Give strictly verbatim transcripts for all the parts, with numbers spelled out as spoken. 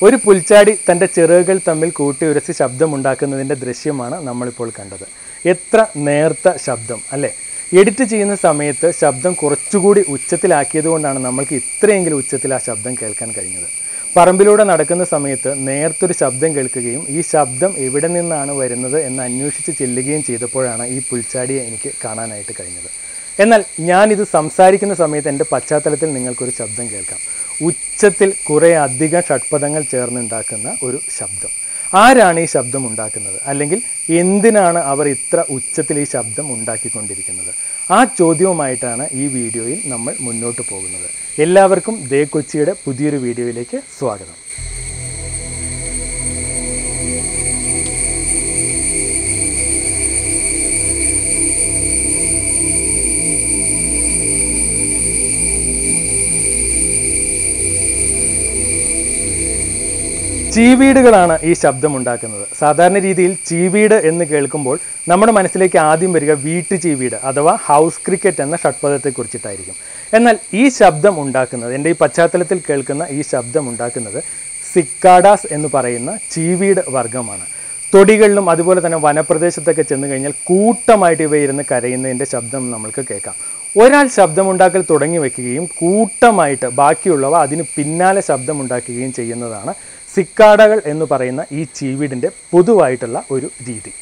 ഒരു പുൽച്ചാടി തൻ്റെ ചിറകുകൾ തമ്മിൽ കൂട്ടിയുരച്ച് ശബ്ദമുണ്ടാക്കുന്നതിൻ്റെ ദൃശ്യമാണ് നമ്മളിപ്പോൾ കണ്ടത്. എത്ര നേർത്ത ശബ്ദം അല്ലേ? എഡിറ്റ് ചെയ്യുന്ന സമയത്ത് ശബ്ദം കുറച്ചുകൂടി ഉച്ചത്തിലാക്കിയതുകൊണ്ടാണ് നമ്മൾക്ക് ഇത്രയെങ്കിലും ഉച്ചത്തിൽ ആ ശബ്ദം കേൾക്കാൻ കഴിഞ്ഞത്. പറമ്പിലൂടെ നടക്കുന്ന സമയത്ത് നേർത്തൊരു ശബ്ദം കേൾക്കുകയും ഈ ശബ്ദം എവിടെ നിന്നാണ് വരുന്നത് എന്ന് അന്വേഷിച്ച് ചെല്ലുകയും ചെയ്തപ്പോഴാണ് ഈ പുൽച്ചാടിയെ എനിക്ക് കാണാനായിട്ട് കഴിഞ്ഞത്. എന്നാൽ ഞാനിത് സംസാരിക്കുന്ന സമയത്ത് എൻ്റെ പശ്ചാത്തലത്തിൽ നിങ്ങൾക്കൊരു ശബ്ദം കേൾക്കാം. ഉച്ചത്തിൽ കുറേ അധികം ഷഡ്പദങ്ങൾ ചേർന്നുണ്ടാക്കുന്ന ഒരു ശബ്ദം. ആരാണ് ഈ ശബ്ദം ഉണ്ടാക്കുന്നത്? അല്ലെങ്കിൽ എന്തിനാണ് അവർ ഇത്ര ഉച്ചത്തിൽ ഈ ശബ്ദം ഉണ്ടാക്കിക്കൊണ്ടിരിക്കുന്നത്? ആ ചോദ്യവുമായിട്ടാണ് ഈ വീഡിയോയിൽ നമ്മൾ മുന്നോട്ട് പോകുന്നത്. എല്ലാവർക്കും ദേ കൊച്ചിയുടെ പുതിയൊരു വീഡിയോയിലേക്ക് സ്വാഗതം. ചീവീടുകളാണ് ഈ ശബ്ദമുണ്ടാക്കുന്നത്. സാധാരണ രീതിയിൽ ചീവീട് എന്ന് കേൾക്കുമ്പോൾ നമ്മുടെ മനസ്സിലേക്ക് ആദ്യം വരിക വീട്ടു ചീവീട് അഥവാ ഹൗസ് ക്രിക്കറ്റ് എന്ന ഷഡ്പദത്തെക്കുറിച്ചിട്ടായിരിക്കും. എന്നാൽ ഈ ശബ്ദം ഉണ്ടാക്കുന്നത്, എൻ്റെ ഈ പശ്ചാത്തലത്തിൽ കേൾക്കുന്ന ഈ ശബ്ദം ഉണ്ടാക്കുന്നത് സിക്കാഡാസ് എന്ന് പറയുന്ന ചീവീട് വർഗ്ഗമാണ്. തൊടികളിലും അതുപോലെ തന്നെ വനപ്രദേശത്തൊക്കെ ചെന്ന് കഴിഞ്ഞാൽ കൂട്ടമായിട്ട് ഇവ ഇരുന്ന് കരയുന്നതിൻ്റെ ശബ്ദം നമ്മൾക്ക് കേൾക്കാം. ഒരാൾ ശബ്ദമുണ്ടാക്കൽ തുടങ്ങി വയ്ക്കുകയും കൂട്ടമായിട്ട് ബാക്കിയുള്ളവ അതിന് പിന്നാലെ ശബ്ദമുണ്ടാക്കുകയും ചെയ്യുന്നതാണ് സിക്കാഡകൾ എന്ന് പറയുന്ന ഈ ചീവീടിൻ്റെ പൊതുവായിട്ടുള്ള ഒരു രീതി.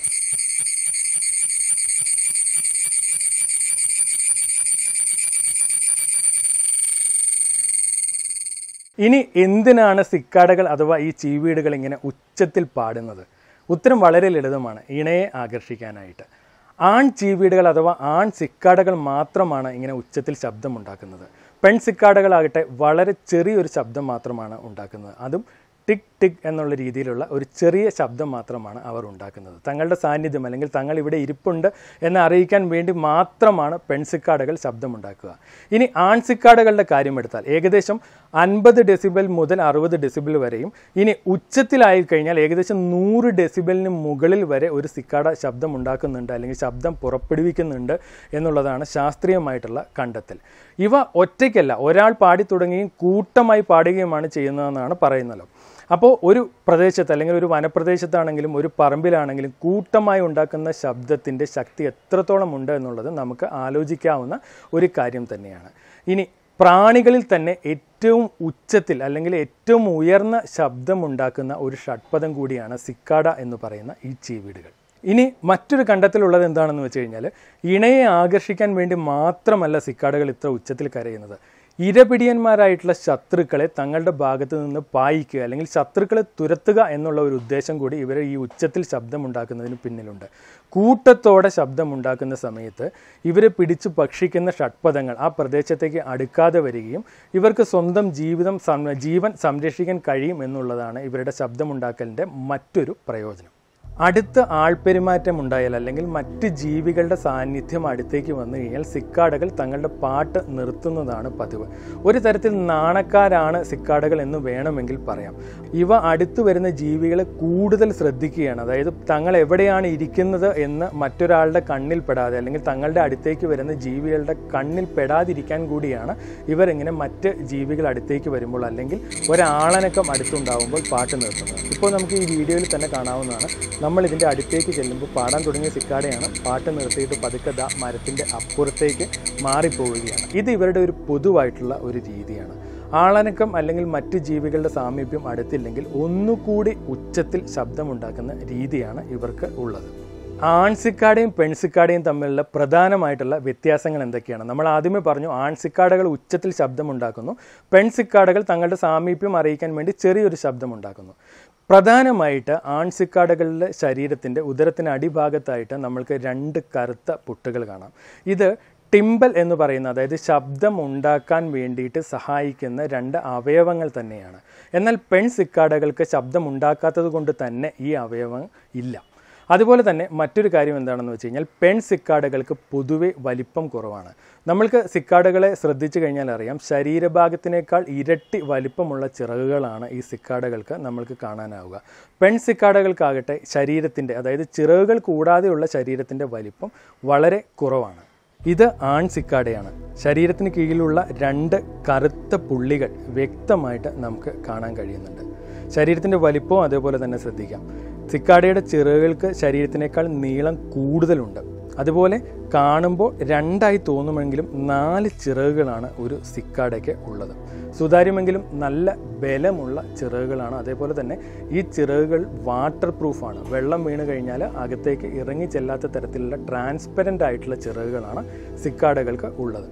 ഇനി എന്തിനാണ് സിക്കാഡകൾ അഥവാ ഈ ചീവീടുകൾ ഇങ്ങനെ ഉച്ചത്തിൽ പാടുന്നത്? ഉത്തരം വളരെ ലളിതമാണ്. ഇണയെ ആകർഷിക്കാനായിട്ട്. ആൺ ചീവീടുകൾ അഥവാ ആൺ സിക്കാഡകൾ മാത്രമാണ് ഇങ്ങനെ ഉച്ചത്തിൽ ശബ്ദമുണ്ടാക്കുന്നത്. പെൺ സിക്കാഡകളാകട്ടെ വളരെ ചെറിയൊരു ശബ്ദം മാത്രമാണ് ഉണ്ടാക്കുന്നത്. അതും ടിക് ടിക് എന്നുള്ള രീതിയിലുള്ള ഒരു ചെറിയ ശബ്ദം മാത്രമാണ് അവർ ഉണ്ടാക്കുന്നത്. തങ്ങളുടെ സാന്നിധ്യം അല്ലെങ്കിൽ തങ്ങൾ ഇവിടെ ഇരിപ്പുണ്ട് എന്ന് അറിയിക്കാൻ വേണ്ടി മാത്രമാണ് പെൺസിക്കാടകൾ ശബ്ദമുണ്ടാക്കുക. ഇനി ആൺസിക്കാടകളുടെ കാര്യം എടുത്താൽ ഏകദേശം അൻപത് ഡെസിബൽ മുതൽ അറുപത് ഡെസിബൽ വരെയും, ഇനി ഉച്ചത്തിലായി കഴിഞ്ഞാൽ ഏകദേശം നൂറ് ഡെസിബലിന് മുകളിൽ വരെ ഒരു സിക്കാട ശബ്ദം ഉണ്ടാക്കുന്നുണ്ട് അല്ലെങ്കിൽ ശബ്ദം പുറപ്പെടുവിക്കുന്നുണ്ട് എന്നുള്ളതാണ് ശാസ്ത്രീയമായിട്ടുള്ള കണ്ടെത്തൽ. ഇവ ഒറ്റയ്ക്കല്ല, ഒരാൾ പാടി തുടങ്ങുകയും കൂട്ടമായി പാടുകയുമാണ് ചെയ്യുന്നതെന്നാണ് പറയുന്നല്ലോ. അപ്പോൾ ഒരു പ്രദേശത്ത് അല്ലെങ്കിൽ ഒരു വനപ്രദേശത്താണെങ്കിലും ഒരു പറമ്പിലാണെങ്കിലും കൂട്ടമായി ഉണ്ടാക്കുന്ന ശബ്ദത്തിൻ്റെ ശക്തി എത്രത്തോളം ഉണ്ട് എന്നുള്ളത് നമുക്ക് ആലോചിക്കാവുന്ന ഒരു കാര്യം തന്നെയാണ്. ഇനി പ്രാണികളിൽ തന്നെ ഏറ്റവും ഉച്ചത്തിൽ അല്ലെങ്കിൽ ഏറ്റവും ഉയർന്ന ശബ്ദമുണ്ടാക്കുന്ന ഒരു ഷഡ്പദം കൂടിയാണ് സിക്കാഡ എന്ന് പറയുന്ന ഈ ചീവീടുകൾ. ഇനി മറ്റൊരു കണ്ടെത്തലുള്ളത് എന്താണെന്ന് വെച്ച് കഴിഞ്ഞാൽ, ഇണയെ ആകർഷിക്കാൻ വേണ്ടി മാത്രമല്ല സിക്കാഡകൾ ഇത്ര ഉച്ചത്തിൽ കരയുന്നത്. ഇരപിടിയന്മാരായിട്ടുള്ള ശത്രുക്കളെ തങ്ങളുടെ ഭാഗത്ത് നിന്ന് പായിക്കുക അല്ലെങ്കിൽ ശത്രുക്കളെ തുരത്തുക എന്നുള്ള ഒരു ഉദ്ദേശം കൂടി ഇവർ ഈ ഉച്ചത്തിൽ ശബ്ദമുണ്ടാക്കുന്നതിന് പിന്നിലുണ്ട്. കൂട്ടത്തോടെ ശബ്ദമുണ്ടാക്കുന്ന സമയത്ത് ഇവരെ പിടിച്ചു ഭക്ഷിക്കുന്ന ഷഡ്പദങ്ങൾ ആ പ്രദേശത്തേക്ക് അടുക്കാതെ വരികയും ഇവർക്ക് സ്വന്തം ജീവിതം ജീവൻ സംരക്ഷിക്കാൻ കഴിയും എന്നുള്ളതാണ് ഇവരുടെ ശബ്ദമുണ്ടാക്കലിൻ്റെ മറ്റൊരു പ്രയോജനം. അടുത്ത ആൾപ്പെരുമാറ്റം ഉണ്ടായാൽ അല്ലെങ്കിൽ മറ്റ് ജീവികളുടെ സാന്നിധ്യം അടുത്തേക്ക് വന്നു കഴിഞ്ഞാൽ സിക്കാഡകൾ തങ്ങളുടെ പാട്ട് നിർത്തുന്നതാണ് പതിവ്. ഒരു തരത്തിൽ നാണക്കാരാണ് സിക്കാഡകൾ എന്ന് വേണമെങ്കിൽ പറയാം. ഇവ അടുത്തു വരുന്ന ജീവികളെ കൂടുതൽ ശ്രദ്ധിക്കുകയാണ്. അതായത് തങ്ങൾ എവിടെയാണ് ഇരിക്കുന്നത് എന്ന് മറ്റൊരാളുടെ കണ്ണിൽ പെടാതെ അല്ലെങ്കിൽ തങ്ങളുടെ അടുത്തേക്ക് വരുന്ന ജീവികളുടെ കണ്ണിൽ പെടാതിരിക്കാൻ കൂടിയാണ് ഇവരിങ്ങനെ മറ്റ് ജീവികൾ അടുത്തേക്ക് വരുമ്പോൾ അല്ലെങ്കിൽ ഒരാളനക്കം അടുത്തുണ്ടാവുമ്പോൾ പാട്ട് നിർത്തുന്നത്. ഇപ്പോൾ നമുക്ക് ഈ വീഡിയോയിൽ തന്നെ കാണാവുന്നതാണ്. നമ്മൾ ഇതിൻ്റെ അടുത്തേക്ക് ചെല്ലുമ്പോൾ പാടാൻ തുടങ്ങിയ സിക്കാഡയാണ് പാട്ട് നിർത്തിയിട്ട് പതുക്കെ ദാ മരത്തിൻ്റെ അപ്പുറത്തേക്ക് മാറിപ്പോവുകയാണ്. ഇത് ഇവരുടെ ഒരു പൊതുവായിട്ടുള്ള ഒരു രീതിയാണ്. ആളനക്കം അല്ലെങ്കിൽ മറ്റ് ജീവികളുടെ സാമീപ്യം അടുത്തില്ലെങ്കിൽ ഒന്നുകൂടി ഉച്ചത്തിൽ ശബ്ദമുണ്ടാക്കുന്ന രീതിയാണ് ഇവർക്ക് ഉള്ളത്. ആൺസിക്കാടയും പെൺസിക്കാടയും തമ്മിലുള്ള പ്രധാനമായിട്ടുള്ള വ്യത്യാസങ്ങൾ എന്തൊക്കെയാണ്? നമ്മൾ ആദ്യമേ പറഞ്ഞു, ആൺസിക്കാടകൾ ഉച്ചത്തിൽ ശബ്ദമുണ്ടാക്കുന്നു, പെൺസിക്കാടകൾ തങ്ങളുടെ സാമീപ്യം അറിയിക്കാൻ വേണ്ടി ചെറിയൊരു ശബ്ദമുണ്ടാക്കുന്നു. പ്രധാനമായിട്ട് ആൺസിക്കാടകളുടെ ശരീരത്തിൻ്റെ ഉദരത്തിന് അടിഭാഗത്തായിട്ട് നമ്മൾക്ക് രണ്ട് കറുത്ത പുട്ടുകൾ കാണാം. ഇത് ടിമ്പൽ എന്ന് പറയുന്ന, അതായത് ശബ്ദം ഉണ്ടാക്കാൻ വേണ്ടിയിട്ട് സഹായിക്കുന്ന രണ്ട് അവയവങ്ങൾ തന്നെയാണ്. എന്നാൽ പെൺ സിക്കാഡകൾക്ക് ശബ്ദം ഉണ്ടാക്കാത്തത് കൊണ്ട് തന്നെ ഈ അവയവം ഇല്ല. അതുപോലെ തന്നെ മറ്റൊരു കാര്യം എന്താണെന്ന് വെച്ച് കഴിഞ്ഞാൽ, പെൺ സിക്കാഡകൾക്ക് പൊതുവെ വലിപ്പം കുറവാണ്. നമ്മൾക്ക് സിക്കാഡകളെ ശ്രദ്ധിച്ചു കഴിഞ്ഞാൽ അറിയാം, ശരീരഭാഗത്തിനേക്കാൾ ഇരട്ടി വലിപ്പമുള്ള ചിറകുകളാണ് ഈ സിക്കാഡകൾക്ക് നമ്മൾക്ക് കാണാനാവുക. പെൺ സിക്കാഡകൾക്കാകട്ടെ ശരീരത്തിൻ്റെ, അതായത് ചിറകുകൾ കൂടാതെയുള്ള ശരീരത്തിൻ്റെ വലിപ്പം വളരെ കുറവാണ്. ഇത് ആൺ സിക്കാഡയാണ്. ശരീരത്തിന് കീഴിലുള്ള രണ്ട് കറുത്ത പുള്ളികൾ വ്യക്തമായിട്ട് നമുക്ക് കാണാൻ കഴിയുന്നുണ്ട്. ശരീരത്തിൻ്റെ വലിപ്പവും അതേപോലെ തന്നെ ശ്രദ്ധിക്കാം. സിക്കാഡയുടെ ചിറകുകൾക്ക് ശരീരത്തിനേക്കാൾ നീളം കൂടുതലുണ്ട്. അതുപോലെ കാണുമ്പോൾ രണ്ടായി തോന്നുമെങ്കിലും നാല് ചിറകുകളാണ് ഒരു സിക്കാഡയ്ക്ക് ഉള്ളത്. സുതാര്യമെങ്കിലും നല്ല ബലമുള്ള ചിറകുകളാണ്. അതേപോലെ തന്നെ ഈ ചിറകുകൾ വാട്ടർ പ്രൂഫാണ്. വെള്ളം വീണ് കഴിഞ്ഞാൽ അകത്തേക്ക് ഇറങ്ങി ചെല്ലാത്ത തരത്തിലുള്ള ട്രാൻസ്പെറൻ്റ് ആയിട്ടുള്ള ചിറകുകളാണ് സിക്കാഡകൾക്ക് ഉള്ളത്.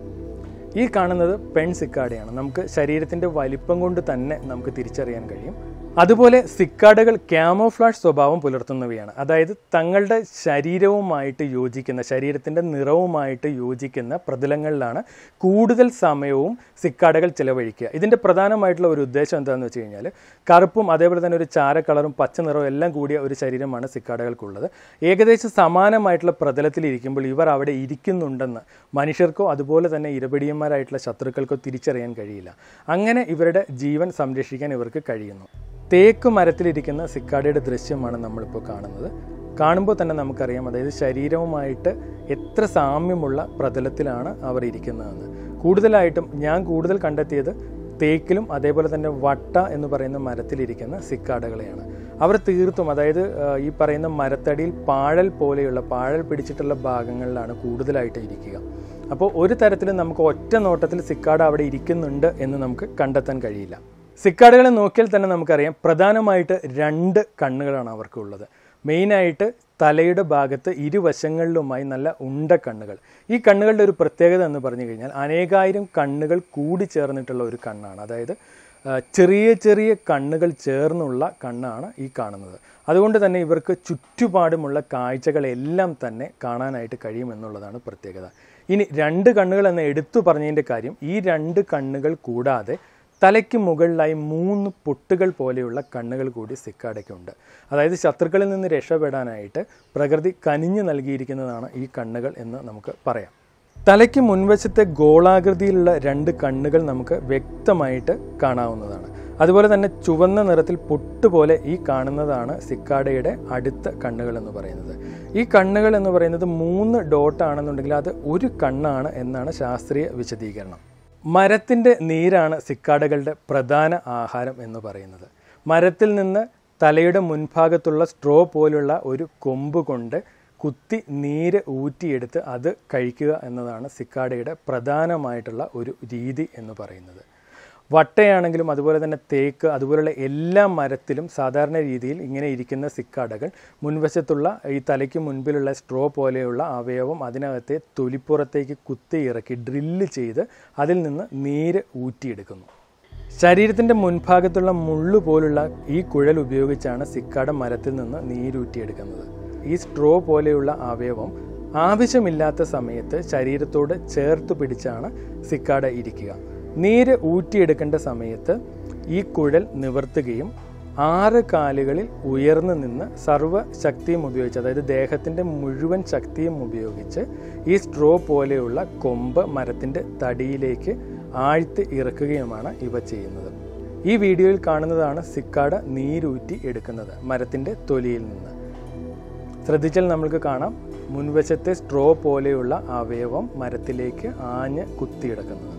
ഈ കാണുന്നത് പെൺ സിക്കാഡയാണ്. നമുക്ക് ശരീരത്തിൻ്റെ വലിപ്പം കൊണ്ട് തന്നെ നമുക്ക് തിരിച്ചറിയാൻ കഴിയും. അതുപോലെ സിക്കാഡകൾ ക്യാമോഫ്ലാഷ് സ്വഭാവം പുലർത്തുന്നവയാണ്. അതായത് തങ്ങളുടെ ശരീരവുമായിട്ട് യോജിക്കുന്ന, ശരീരത്തിൻ്റെ നിറവുമായിട്ട് യോജിക്കുന്ന പ്രതലങ്ങളിലാണ് കൂടുതൽ സമയവും സിക്കാഡകൾ ചിലവഴിക്കുക. ഇതിൻ്റെ പ്രധാനമായിട്ടുള്ള ഒരു ഉദ്ദേശം എന്താണെന്ന് വെച്ച് കഴിഞ്ഞാൽ കറുപ്പും അതേപോലെ തന്നെ ഒരു ചാര കളറും പച്ച നിറവും എല്ലാം കൂടിയ ഒരു ശരീരമാണ് സിക്കാഡകൾക്കുള്ളത്. ഏകദേശം സമാനമായിട്ടുള്ള പ്രതലത്തിലിരിക്കുമ്പോൾ ഇവർ അവിടെ ഇരിക്കുന്നുണ്ടെന്ന് മനുഷ്യർക്കോ അതുപോലെ തന്നെ ഇരപിടിയന്മാരായിട്ടുള്ള ശത്രുക്കൾക്കോ തിരിച്ചറിയാൻ കഴിയില്ല. അങ്ങനെ ഇവരുടെ ജീവൻ സംരക്ഷിക്കാൻ ഇവർക്ക് കഴിയുന്നു. തേക്ക് മരത്തിലിരിക്കുന്ന സിക്കാഡയുടെ ദൃശ്യമാണ് നമ്മളിപ്പോൾ കാണുന്നത്. കാണുമ്പോൾ തന്നെ നമുക്കറിയാം, അതായത് ശരീരവുമായിട്ട് എത്ര സാമ്യമുള്ള പ്രതലത്തിലാണ് അവർ ഇരിക്കുന്നതെന്ന്. കൂടുതലായിട്ടും ഞാൻ കൂടുതൽ കണ്ടെത്തിയത് തേക്കിലും അതേപോലെ തന്നെ വട്ട എന്ന് പറയുന്ന മരത്തിലിരിക്കുന്ന സിക്കാഡകളെയാണ്. അവർ തീർത്തും, അതായത് ഈ പറയുന്ന മരത്തടിയിൽ പാഴൽ പോലെയുള്ള പാഴൽ പിടിച്ചിട്ടുള്ള ഭാഗങ്ങളിലാണ് കൂടുതലായിട്ട് ഇരിക്കുക. അപ്പോൾ ഒരു തരത്തിലും നമുക്ക് ഒറ്റ നോട്ടത്തിൽ സിക്കാഡ അവിടെ ഇരിക്കുന്നുണ്ട് എന്ന് നമുക്ക് കണ്ടെത്താൻ കഴിയില്ല. സിക്കാഡകളെ നോക്കിയാൽ തന്നെ നമുക്കറിയാം പ്രധാനമായിട്ട് രണ്ട് കണ്ണുകളാണ് അവർക്കുള്ളത്. മെയിനായിട്ട് തലയുടെ ഭാഗത്ത് ഇരുവശങ്ങളിലുമായി നല്ല ഉണ്ട കണ്ണുകൾ. ഈ കണ്ണുകളുടെ ഒരു പ്രത്യേകത എന്ന് പറഞ്ഞു കഴിഞ്ഞാൽ അനേകായിരം കണ്ണുകൾ കൂടി ചേർന്നിട്ടുള്ള ഒരു കണ്ണാണ്. അതായത് ചെറിയ ചെറിയ കണ്ണുകൾ ചേർന്നുള്ള കണ്ണാണ് ഈ കാണുന്നത്. അതുകൊണ്ട് തന്നെ ഇവർക്ക് ചുറ്റുപാടുമുള്ള കാഴ്ചകളെല്ലാം തന്നെ കാണാനായിട്ട് കഴിയുമെന്നുള്ളതാണ് പ്രത്യേകത. ഇനി രണ്ട് കണ്ണുകൾ എന്ന് എടുത്തു പറഞ്ഞതിൻ്റെ കാര്യം, ഈ രണ്ട് കണ്ണുകൾ കൂടാതെ തലയ്ക്ക് മുകളിലായി മൂന്ന് പൊട്ടുകൾ പോലെയുള്ള കണ്ണുകൾ കൂടി സിക്കാഡയ്ക്കുണ്ട്. അതായത് ശത്രുക്കളിൽ നിന്ന് രക്ഷപ്പെടാനായിട്ട് പ്രകൃതി കനിഞ്ഞു നൽകിയിരിക്കുന്നതാണ് ഈ കണ്ണുകൾ എന്ന് നമുക്ക് പറയാം. തലയ്ക്ക് മുൻവശത്തെ ഗോളാകൃതിയിലുള്ള രണ്ട് കണ്ണുകൾ നമുക്ക് വ്യക്തമായിട്ട് കാണാവുന്നതാണ്. അതുപോലെ തന്നെ ചുവന്ന നിറത്തിൽ പൊട്ടുപോലെ ഈ കാണുന്നതാണ് സിക്കാഡയുടെ അടുത്ത കണ്ണുകൾ എന്ന് പറയുന്നത്. ഈ കണ്ണുകൾ എന്ന് പറയുന്നത് മൂന്ന് ഡോട്ടാണെന്നുണ്ടെങ്കിൽ അത് ഒരു കണ്ണാണ് എന്നാണ് ശാസ്ത്രീയ വിശദീകരണം. മരത്തിൻ്റെ നീരാണ് സിക്കാഡകളുടെ പ്രധാന ആഹാരം എന്ന് പറയുന്നത്. മരത്തിൽ നിന്ന് തലയുടെ മുൻഭാഗത്തുള്ള സ്ട്രോ പോലുള്ള ഒരു കൊമ്പ് കൊണ്ട് കുത്തി നീര് ഊറ്റിയെടുത്ത് അത് കഴിക്കുക എന്നതാണ് സിക്കാഡയുടെ പ്രധാനമായിട്ടുള്ള ഒരു രീതി എന്ന് പറയുന്നത്. വട്ടയാണെങ്കിലും അതുപോലെ തന്നെ തേക്ക് അതുപോലുള്ള എല്ലാ മരത്തിലും സാധാരണ രീതിയിൽ ഇങ്ങനെ ഇരിക്കുന്ന സിക്കാഡകൾ മുൻവശത്തുള്ള ഈ തലയ്ക്ക് മുൻപിലുള്ള സ്ട്രോ പോലെയുള്ള അവയവം അതിനകത്തെ തൊലിപ്പുറത്തേക്ക് കുത്തി ഇറക്കി ഡ്രില്ല് ചെയ്ത് അതിൽ നിന്ന് നീര് ഊറ്റിയെടുക്കുന്നു. ശരീരത്തിൻ്റെ മുൻഭാഗത്തുള്ള മുള്ളു പോലുള്ള ഈ കുഴൽ ഉപയോഗിച്ചാണ് സിക്കാഡ മരത്തിൽ നിന്ന് നീരൂറ്റിയെടുക്കുന്നത്. ഈ സ്ട്രോ പോലെയുള്ള അവയവം ആവശ്യമില്ലാത്ത സമയത്ത് ശരീരത്തോട് ചേർത്ത് പിടിച്ചാണ് സിക്കാഡ ഇരിക്കുക. നീര് ഊറ്റിയെടുക്കേണ്ട സമയത്ത് ഈ കുഴൽ നിവർത്തുകയും ആറ് കാലുകളിൽ ഉയർന്നു നിന്ന് സർവ്വശക്തിയും ഉപയോഗിച്ച്, അതായത് ദേഹത്തിൻ്റെ മുഴുവൻ ശക്തിയും ഉപയോഗിച്ച് ഈ സ്ട്രോ പോലെയുള്ള കൊമ്പ് മരത്തിൻ്റെ തടിയിലേക്ക് ആഴ്ത്തി ഇറക്കുകയുമാണ് ഇവ ചെയ്യുന്നത്. ഈ വീഡിയോയിൽ കാണുന്നതാണ് സിക്കാഡ നീരൂറ്റി എടുക്കുന്നത് മരത്തിൻ്റെ തൊലിയിൽ നിന്ന്. ശ്രദ്ധിച്ചാൽ നമ്മൾക്ക് കാണാം മുൻവശത്തെ സ്ട്രോ പോലെയുള്ള അവയവം മരത്തിലേക്ക് ആഞ്ഞ് കുത്തിയിടക്കുന്നത്.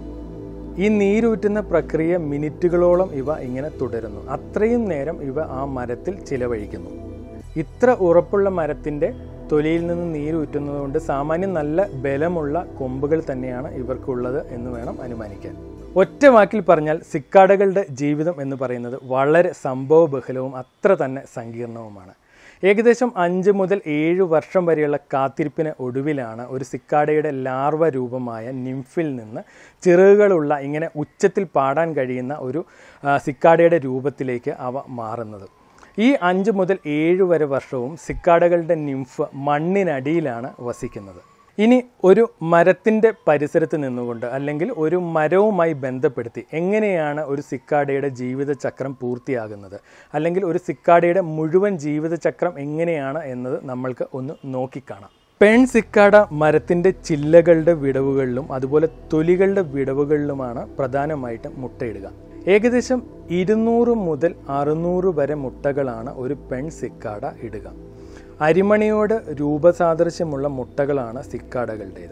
ഈ നീരൂറ്റുന്ന പ്രക്രിയ മിനിറ്റുകളോളം ഇവ ഇങ്ങനെ തുടരുന്നു. അത്രയും നേരം ഇവ ആ മരത്തിൽ ചിലവഴിക്കുന്നു. ഇത്ര ഉറപ്പുള്ള മരത്തിൻ്റെ തൊലിയിൽ നിന്ന് നീരൂറ്റുന്നതുകൊണ്ട് സാമാന്യം നല്ല ബലമുള്ള കൊമ്പുകൾ തന്നെയാണ് ഇവർക്കുള്ളത് എന്ന് വേണം അനുമാനിക്കാൻ. ഒറ്റ വാക്കിൽ പറഞ്ഞാൽ സിക്കാഡകളുടെ ജീവിതം എന്ന് പറയുന്നത് വളരെ സംഭവബഹുലവും അത്ര തന്നെ സങ്കീർണവുമാണ്. ഏകദേശം അഞ്ച് മുതൽ ഏഴ് വർഷം വരെയുള്ള കാത്തിരിപ്പിന് ഒടുവിലാണ് ഒരു സിക്കാഡയുടെ ലാർവ രൂപമായ നിംഫിൽ നിന്ന് ചിറകുകളുള്ള ഇങ്ങനെ ഉച്ചത്തിൽ പാടാൻ കഴിയുന്ന ഒരു സിക്കാഡയുടെ രൂപത്തിലേക്ക് അവ മാറുന്നത്. ഈ അഞ്ച് മുതൽ ഏഴ് വരെ വർഷവും സിക്കാഡകളുടെ നിംഫ് മണ്ണിനടിയിലാണ് വസിക്കുന്നത്. ഇനി ഒരു മരത്തിൻ്റെ പരിസരത്ത് നിന്നുകൊണ്ട് അല്ലെങ്കിൽ ഒരു മരവുമായി ബന്ധപ്പെടുത്തി എങ്ങനെയാണ് ഒരു സിക്കാഡയുടെ ജീവിതചക്രം പൂർത്തിയാകുന്നത്, അല്ലെങ്കിൽ ഒരു സിക്കാഡയുടെ മുഴുവൻ ജീവിതചക്രം എങ്ങനെയാണ് എന്നത് നമ്മൾക്ക് ഒന്ന് നോക്കിക്കാണാം. പെൺ സിക്കാഡ മരത്തിൻ്റെ ചില്ലകളുടെ വിടവുകളിലും അതുപോലെ തൊലികളുടെ വിടവുകളിലുമാണ് പ്രധാനമായിട്ടും മുട്ടയിടുക. ഏകദേശം ഇരുന്നൂറ് മുതൽ അറുന്നൂറ് വരെ മുട്ടകളാണ് ഒരു പെൺ സിക്കാഡ ഇടുക. അരിമണിയോട് രൂപസാദൃശ്യമുള്ള മുട്ടകളാണ് സിക്കാഡകളുടേത്.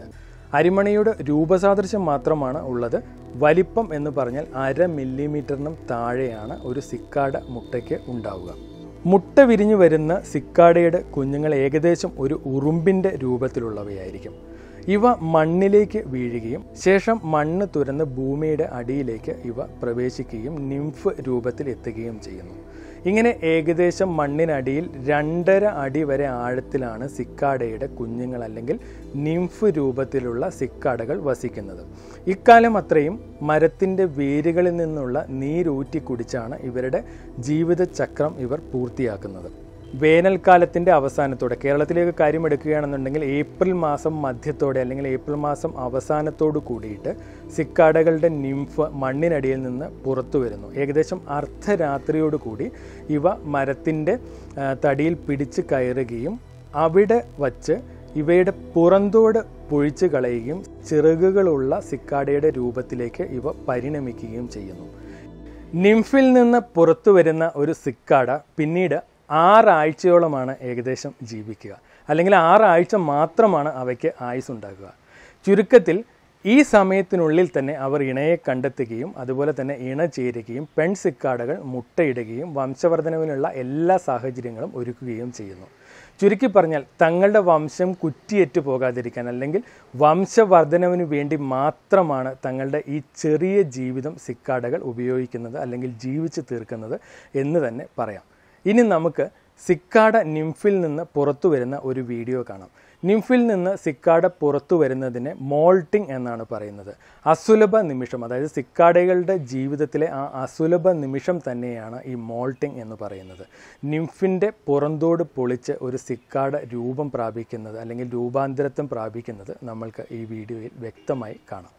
അരിമണിയുടെ രൂപസാദൃശ്യം മാത്രമാണ് ഉള്ളത്. വലിപ്പം എന്ന് പറഞ്ഞാൽ അര മില്ലിമീറ്ററിനും താഴെയാണ് ഒരു സിക്കാഡ മുട്ടയ്ക്ക് ഉണ്ടാവുക. മുട്ട വിരിഞ്ഞു വരുന്ന സിക്കാഡയുടെ കുഞ്ഞുങ്ങൾ ഏകദേശം ഒരു ഉറുമ്പിൻ്റെ രൂപത്തിലുള്ളവയായിരിക്കും. ഇവ മണ്ണിലേക്ക് വീഴുകയും ശേഷം മണ്ണ് തുരന്ന് ഭൂമിയുടെ അടിയിലേക്ക് ഇവ പ്രവേശിക്കുകയും നിംഫ് രൂപത്തിൽ എത്തുകയും ചെയ്യുന്നു. ഇങ്ങനെ ഏകദേശം മണ്ണിനടിയിൽ രണ്ടര അടി വരെ ആഴത്തിലാണ് സിക്കാഡയുടെ കുഞ്ഞുങ്ങൾ അല്ലെങ്കിൽ നിംഫ് രൂപത്തിലുള്ള സിക്കാഡകൾ വസിക്കുന്നത്. ഇക്കാലം അത്രയും മരത്തിൻ്റെ വേരുകളിൽ നിന്നുള്ള നീരൂറ്റി കുടിച്ചാണ് ഇവരുടെ ജീവിതചക്രം ഇവർ പൂർത്തിയാക്കുന്നത്. വേനൽക്കാലത്തിൻ്റെ അവസാനത്തോടെ, കേരളത്തിലേക്ക് കാര്യം എടുക്കുകയാണെന്നുണ്ടെങ്കിൽ ഏപ്രിൽ മാസം മധ്യത്തോടെ അല്ലെങ്കിൽ ഏപ്രിൽ മാസം അവസാനത്തോടു കൂടിയിട്ട് സിക്കാഡകളുടെ നിംഫ് മണ്ണിനടിയിൽ നിന്ന് പുറത്തു വരുന്നു. ഏകദേശം അർദ്ധരാത്രിയോടുകൂടി ഇവ മരത്തിൻ്റെ തടിയിൽ പിടിച്ച് കയറുകയും അവിടെ വച്ച് ഇവയുടെ പുറന്തോട് പൊഴിച്ച് കളയുകയും ചിറകുകളുള്ള സിക്കാഡയുടെ രൂപത്തിലേക്ക് ഇവ പരിണമിക്കുകയും ചെയ്യുന്നു. നിംഫിൽ നിന്ന് പുറത്തു വരുന്ന ഒരു സിക്കാഡ പിന്നീട് ആറാഴ്ചയോളമാണ് ഏകദേശം ജീവിക്കുക, അല്ലെങ്കിൽ ആറാഴ്ച മാത്രമാണ് അവയ്ക്ക് ആയുസ് ഉണ്ടാകുക. ചുരുക്കത്തിൽ ഈ സമയത്തിനുള്ളിൽ തന്നെ അവർ ഇണയെ കണ്ടെത്തുകയും അതുപോലെ തന്നെ ഇണ ചേരുകയും പെൺ സിക്കാഡകൾ മുട്ടയിടുകയും വംശവർദ്ധനവിനുള്ള എല്ലാ സാഹചര്യങ്ങളും ഒരുക്കുകയും ചെയ്യുന്നു. ചുരുക്കി പറഞ്ഞാൽ തങ്ങളുടെ വംശം കുറ്റിയേറ്റു പോകാതിരിക്കാൻ അല്ലെങ്കിൽ വംശവർദ്ധനവിന് വേണ്ടി മാത്രമാണ് തങ്ങളുടെ ഈ ചെറിയ ജീവിതം സിക്കാഡകൾ ഉപയോഗിക്കുന്നത് അല്ലെങ്കിൽ ജീവിച്ചു തീർക്കുന്നത് എന്ന് തന്നെ പറയാം. ഇനി നമുക്ക് സിക്കാഡ നിംഫിൽ നിന്ന് പുറത്തു വരുന്ന ഒരു വീഡിയോ കാണാം. നിംഫിൽ നിന്ന് സിക്കാഡ പുറത്തു വരുന്നതിനെ മോൾട്ടിംഗ് എന്നാണ് പറയുന്നത്. അസുലഭ നിമിഷം, അതായത് സിക്കാഡകളുടെ ജീവിതത്തിലെ ആ അസുലഭ നിമിഷം തന്നെയാണ് ഈ മോൾട്ടിംഗ് എന്ന് പറയുന്നത്. നിംഫിൻ്റെ പുറന്തോട് പൊളിച്ച് ഒരു സിക്കാഡ രൂപം പ്രാപിക്കുന്നത് അല്ലെങ്കിൽ രൂപാന്തരത്വം പ്രാപിക്കുന്നത് നമ്മൾക്ക് ഈ വീഡിയോയിൽ വ്യക്തമായി കാണാം.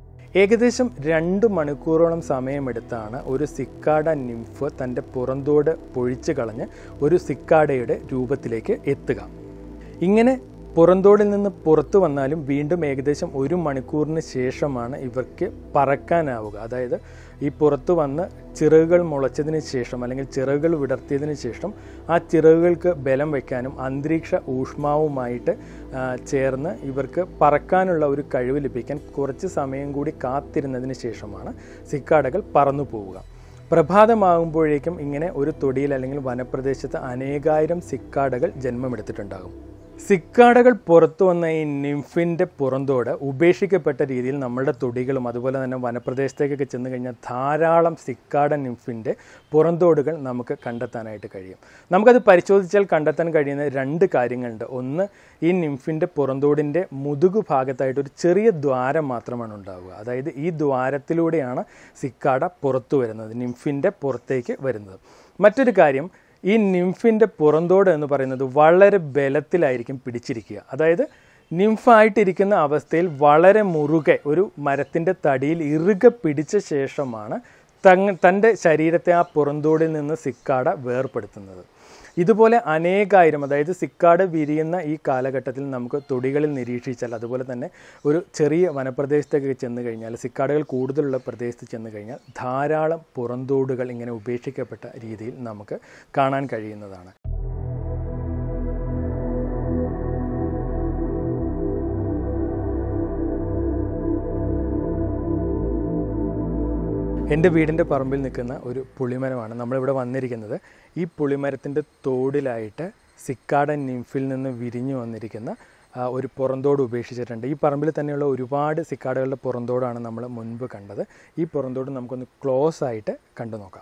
ഏകദേശം രണ്ട് മണിക്കൂറോളം സമയമെടുത്താണ് ഒരു സിക്കാഡ നിംഫ് തൻ്റെ പുറന്തോട് പൊഴിച്ച് കളഞ്ഞ് ഒരു സിക്കാഡയുടെ രൂപത്തിലേക്ക് എത്തുക. ഇങ്ങനെ പുറന്തോടിൽ നിന്ന് പുറത്തു വന്നാലും വീണ്ടും ഏകദേശം ഒരു മണിക്കൂറിന് ശേഷമാണ് ഇവർക്ക് പറക്കാനാവുക. അതായത് ഈ പുറത്തു വന്ന് ചിറകുകൾ മുളച്ചതിന് ശേഷം അല്ലെങ്കിൽ ചിറകുകൾ വിടർത്തിയതിന് ശേഷം ആ ചിറകുകൾക്ക് ബലം വയ്ക്കാനും അന്തരീക്ഷ ഊഷ്മാവുമായിട്ട് ചേർന്ന് ഇവർക്ക് പറക്കാനുള്ള ഒരു കഴിവ് ലഭിക്കാൻ കുറച്ച് സമയം കൂടി കാത്തിരുന്നതിന് ശേഷമാണ് സിക്കാഡകൾ പറന്നു പോവുക. പ്രഭാതമാകുമ്പോഴേക്കും ഇങ്ങനെ ഒരു തൊടിയിൽ അല്ലെങ്കിൽ വനപ്രദേശത്ത് അനേകായിരം സിക്കാഡകൾ ജന്മമെടുത്തിട്ടുണ്ടാകും. സിക്കാഡകൾ പുറത്തു വന്ന ഈ നിംഫിൻ്റെ പുറന്തോട് ഉപേക്ഷിക്കപ്പെട്ട രീതിയിൽ നമ്മുടെ തൊടികളും അതുപോലെ തന്നെ വനപ്രദേശത്തേക്കൊക്കെ ചെന്ന് കഴിഞ്ഞാൽ ധാരാളം സിക്കാഡ നിംഫിൻ്റെ പുറന്തോടുകൾ നമുക്ക് കണ്ടെത്താനായിട്ട് കഴിയും. നമുക്കത് പരിശോധിച്ചാൽ കണ്ടെത്താൻ കഴിയുന്ന രണ്ട് കാര്യങ്ങളുണ്ട്. ഒന്ന്, ഈ നിംഫിൻ്റെ പുറന്തോടിൻ്റെ മുതുകു ഭാഗത്തായിട്ട് ഒരു ചെറിയ ദ്വാരം മാത്രമാണ് ഉണ്ടാവുക. അതായത് ഈ ദ്വാരത്തിലൂടെയാണ് സിക്കാഡ പുറത്തു വരുന്നത്, നിംഫിൻ്റെ പുറത്തേക്ക് വരുന്നത്. മറ്റൊരു കാര്യം, ഈ നിംഫിൻ്റെ പുറന്തോട് എന്ന് പറയുന്നത് വളരെ ബലത്തിലായിരിക്കും പിടിച്ചിരിക്കുക. അതായത് നിംഫായിട്ടിരിക്കുന്ന അവസ്ഥയിൽ വളരെ മുറുകെ ഒരു മരത്തിൻ്റെ തടിയിൽ ഇറുകെ പിടിച്ച ശേഷമാണ് തങ്ങ തൻ്റെ ശരീരത്തെ ആ പുറന്തോടിൽ നിന്ന് സിക്കാഡ വേർപെടുത്തുന്നത്. ഇതുപോലെ അനേകായിരം, അതായത് സിക്കാഡ വിരിയുന്ന ഈ കാലഘട്ടത്തിൽ നമുക്ക് തൊടികളിൽ നിരീക്ഷിച്ചാൽ അതുപോലെ തന്നെ ഒരു ചെറിയ വനപ്രദേശത്തേക്ക് ചെന്ന് കഴിഞ്ഞാൽ, സിക്കാഡകൾ കൂടുതലുള്ള പ്രദേശത്ത് ചെന്ന് കഴിഞ്ഞാൽ ധാരാളം പുറന്തോടുകൾ ഇങ്ങനെ ഉപേക്ഷിക്കപ്പെട്ട രീതിയിൽ നമുക്ക് കാണാൻ കഴിയുന്നതാണ്. എൻ്റെ വീടിൻ്റെ പറമ്പിൽ നിൽക്കുന്ന ഒരു പുളിമരമാണ് നമ്മളിവിടെ വന്നിരിക്കുന്നത്. ഈ പുളിമരത്തിൻ്റെ തോടിലായിട്ട് സിക്കാഡ നിംഫിൽ നിന്ന് വിരിഞ്ഞു വന്നിരിക്കുന്ന ഒരു പുറന്തോട് ഉപേക്ഷിച്ചിട്ടുണ്ട്. ഈ പറമ്പിൽ തന്നെയുള്ള ഒരുപാട് സിക്കാഡകളുടെ പുറന്തോടാണ് നമ്മൾ മുൻപ് കണ്ടത്. ഈ പുറന്തോട് നമുക്കൊന്ന് ക്ലോസ് ആയിട്ട് കണ്ടു നോക്കാം.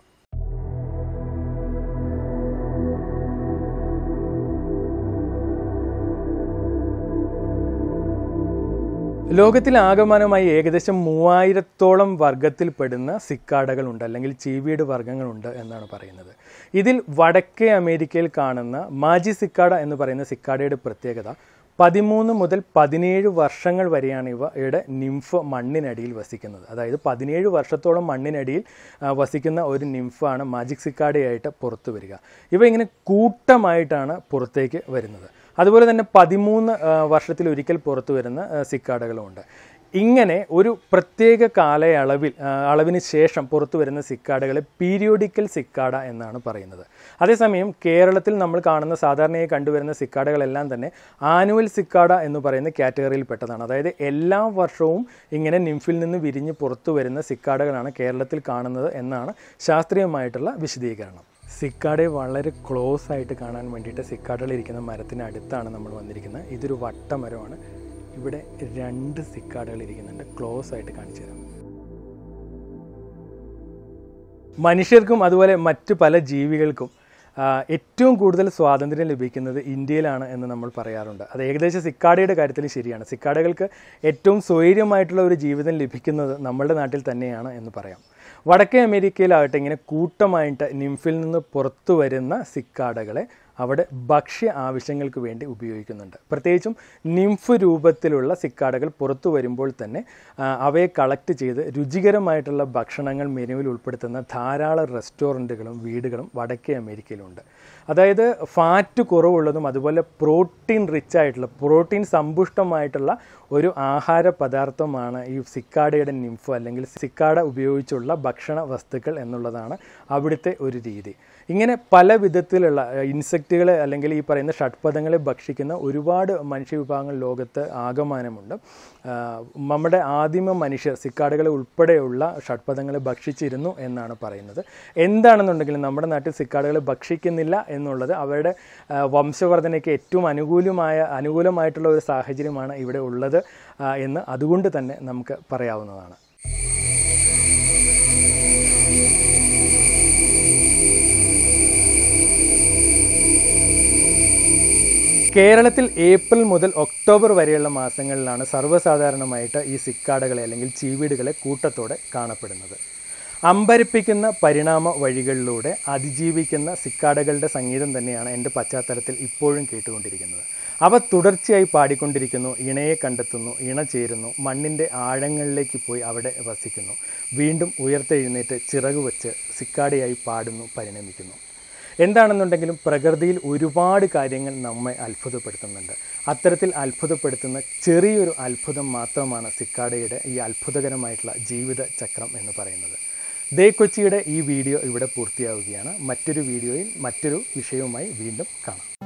ലോകത്തിൽ ആകമാനമായി ഏകദേശം മൂവായിരത്തോളം വർഗത്തിൽപ്പെടുന്ന സിക്കാഡകളുണ്ട് അല്ലെങ്കിൽ ചീവീട് വർഗ്ഗങ്ങളുണ്ട് എന്നാണ് പറയുന്നത്. ഇതിൽ വടക്കേ അമേരിക്കയിൽ കാണുന്ന മാജി സിക്കാഡ എന്ന് പറയുന്ന സിക്കാഡയുടെ പ്രത്യേകത പതിമൂന്ന് മുതൽ പതിനേഴ് വർഷങ്ങൾ വരെയാണ് ഇവയുടെ നിംഫ് മണ്ണിനടിയിൽ വസിക്കുന്നത്. അതായത് പതിനേഴ് വർഷത്തോളം മണ്ണിനടിയിൽ വസിക്കുന്ന ഒരു നിംഫാണ് മാജിക് സിക്കാഡയായിട്ട് പുറത്തു വരിക. ഇവ ഇങ്ങനെ കൂട്ടമായിട്ടാണ് പുറത്തേക്ക് വരുന്നത്. അതുപോലെ തന്നെ പതിമൂന്ന് വർഷത്തിലൊരിക്കൽ പുറത്തു വരുന്ന സിക്കാഡകളുമുണ്ട്. ഇങ്ങനെ ഒരു പ്രത്യേക കാലയളവിൽ അളവിന് ശേഷം പുറത്തു വരുന്ന സിക്കാഡകളെ പീരിയോഡിക്കൽ സിക്കാഡ എന്നാണ് പറയുന്നത്. അതേസമയം കേരളത്തിൽ നമ്മൾ കാണുന്ന സാധാരണയായി കണ്ടുവരുന്ന സിക്കാഡകളെല്ലാം തന്നെ ആനുവൽ സിക്കാഡ എന്ന് പറയുന്ന കാറ്റഗറിയിൽപ്പെട്ടതാണ്. അതായത് എല്ലാ വർഷവും ഇങ്ങനെ നിംഫിൽ നിന്ന് വിരിഞ്ഞ് പുറത്തു വരുന്ന സിക്കാഡകളാണ് കേരളത്തിൽ കാണുന്നത് എന്നാണ് ശാസ്ത്രീയമായിട്ടുള്ള വിശദീകരണം. സിക്കാഡയെ വളരെ ക്ലോസ് ആയിട്ട് കാണാൻ വേണ്ടിയിട്ട് സിക്കാഡകൾ ഇരിക്കുന്ന മരത്തിന് അടുത്താണ് നമ്മൾ വന്നിരിക്കുന്നത്. ഇതൊരു വട്ടമരമാണ്. ഇവിടെ രണ്ട് സിക്കാഡകൾ ഇരിക്കുന്നുണ്ട്. ക്ലോസ് ആയിട്ട് കാണിച്ചു തരാം. മനുഷ്യർക്കും അതുപോലെ മറ്റു പല ജീവികൾക്കും ഏറ്റവും കൂടുതൽ സ്വാതന്ത്ര്യം ലഭിക്കുന്നത് ഇന്ത്യയിലാണ് എന്ന് നമ്മൾ പറയാറുണ്ട്. അത് ഏകദേശം സിക്കാഡയുടെ കാര്യത്തിൽ ശരിയാണ്. സിക്കാഡകൾക്ക് ഏറ്റവും സ്വൈര്യമായിട്ടുള്ള ഒരു ജീവിതം ലഭിക്കുന്നത് നമ്മളുടെ നാട്ടിൽ തന്നെയാണ് എന്ന് പറയാം. വടക്കേ അമേരിക്കയിലാകട്ടെ ഇങ്ങനെ കൂട്ടമായിട്ട് നിംഫിൽ നിന്ന് പുറത്തു വരുന്ന സിക്കാഡകളെ അവിടെ ഭക്ഷ്യ ആവശ്യങ്ങൾക്ക് വേണ്ടി ഉപയോഗിക്കുന്നുണ്ട്. പ്രത്യേകിച്ചും നിംഫ് രൂപത്തിലുള്ള സിക്കാഡകൾ പുറത്തു വരുമ്പോൾ തന്നെ അവയെ കളക്ട് ചെയ്ത് രുചികരമായിട്ടുള്ള ഭക്ഷണങ്ങൾ മെനുവിൽ ഉൾപ്പെടുത്തുന്ന ധാരാളം റെസ്റ്റോറൻറ്റുകളും വീടുകളും വടക്കേ അമേരിക്കയിലുണ്ട്. അതായത് ഫാറ്റ് കുറവുള്ളതും അതുപോലെ പ്രോട്ടീൻ റിച്ച് ആയിട്ടുള്ള പ്രോട്ടീൻ സമ്പുഷ്ടമായിട്ടുള്ള ഒരു ആഹാര പദാർത്ഥമാണ് ഈ സിക്കാഡയുടെ നിംഫ് അല്ലെങ്കിൽ സിക്കാഡ ഉപയോഗിച്ചുള്ള ഭക്ഷണ വസ്തുക്കൾ എന്നുള്ളതാണ് അവിടുത്തെ ഒരു രീതി. ഇങ്ങനെ പല വിധത്തിലുള്ള ഇൻസെക്റ്റുകളെ അല്ലെങ്കിൽ ഈ പറയുന്ന ഷഡ്പദങ്ങളെ ഭക്ഷിക്കുന്ന ഒരുപാട് മനുഷ്യവിഭാഗങ്ങൾ ലോകത്ത് ആകമാനമുണ്ട്. നമ്മുടെ ആദിമ മനുഷ്യർ സിക്കാഡകളെ ഉൾപ്പെടെയുള്ള ഷഡ്പദങ്ങളെ ഭക്ഷിച്ചിരുന്നു എന്നാണ് പറയുന്നത്. എന്താണെന്നുണ്ടെങ്കിലും നമ്മുടെ നാട്ടിൽ സിക്കാഡകളെ ഭക്ഷിക്കുന്നില്ല എന്നുള്ളത് അവരുടെ വംശവർധനയ്ക്ക് ഏറ്റവും അനുകൂലമായ അനുകൂലമായിട്ടുള്ള ഒരു സാഹചര്യമാണ് ഇവിടെ ഉള്ളത് എന്ന് അതുകൊണ്ട് തന്നെ നമുക്ക് പറയാവുന്നതാണ്. കേരളത്തിൽ ഏപ്രിൽ മുതൽ ഒക്ടോബർ വരെയുള്ള മാസങ്ങളിലാണ് സർവ്വസാധാരണമായിട്ട് ഈ സിക്കാഡകളെ അല്ലെങ്കിൽ ചീവീടുകളെ കൂട്ടത്തോടെ കാണപ്പെടുന്നത്. അമ്പരപ്പിക്കുന്ന പരിണാമ വഴികളിലൂടെ അതിജീവിക്കുന്ന സിക്കാഡകളുടെ സംഗീതം തന്നെയാണ് എൻ്റെ പശ്ചാത്തലത്തിൽ ഇപ്പോഴും കേട്ടുകൊണ്ടിരിക്കുന്നത്. അവ തുടർച്ചയായി പാടിക്കൊണ്ടിരിക്കുന്നു, ഇണയെ കണ്ടെത്തുന്നു, ഇണ ചേരുന്നു, മണ്ണിൻ്റെ ആഴങ്ങളിലേക്ക് പോയി അവിടെ വസിക്കുന്നു, വീണ്ടും ഉയർത്തെഴുന്നേറ്റ് ചിറകു വച്ച് സിക്കാഡയായി പാടുന്നു, പരിണമിക്കുന്നു. എന്താണെന്നുണ്ടെങ്കിലും പ്രകൃതിയിൽ ഒരുപാട് കാര്യങ്ങൾ നമ്മെ അത്ഭുതപ്പെടുത്തുന്നുണ്ട്. അത്തരത്തിൽ അത്ഭുതപ്പെടുത്തുന്ന ചെറിയൊരു അത്ഭുതം മാത്രമാണ് സിക്കാഡയുടെ ഈ അത്ഭുതകരമായിട്ടുള്ള ജീവിത ചക്രം എന്ന് പറയുന്നത്. ദേ കൊച്ചിയുടെ ഈ വീഡിയോ ഇവിടെ പൂർത്തിയാവുകയാണ്. മറ്റൊരു വീഡിയോയിൽ മറ്റൊരു വിഷയവുമായി വീണ്ടും കാണാം.